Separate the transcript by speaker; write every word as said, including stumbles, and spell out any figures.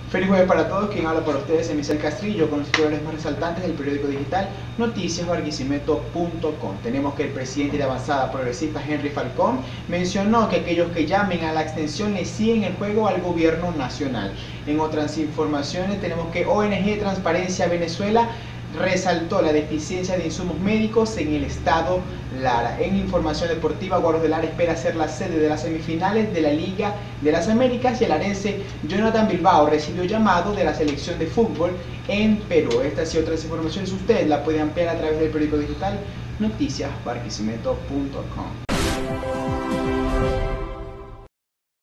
Speaker 1: Feliz jueves para todos, quien habla para ustedes es Michel Castrillo con los titulares más resaltantes del periódico digital noticias barquisimeto punto com. Tenemos que el presidente de Avanzada Progresista, Henry Falcón, mencionó que aquellos que llamen a la abstención le siguen el juego al gobierno nacional. En otras informaciones tenemos que O N G Transparencia Venezuela resaltó la deficiencia de insumos médicos en el estado Lara. En información deportiva, Guaros de Lara espera ser la sede de las semifinales de la Liga de las Américas y el arense Jonathan Bilbao recibió llamado de la selección de fútbol en Perú. Estas y otras informaciones usted la puede ampliar a través del periódico digital noticias barquisimeto punto com.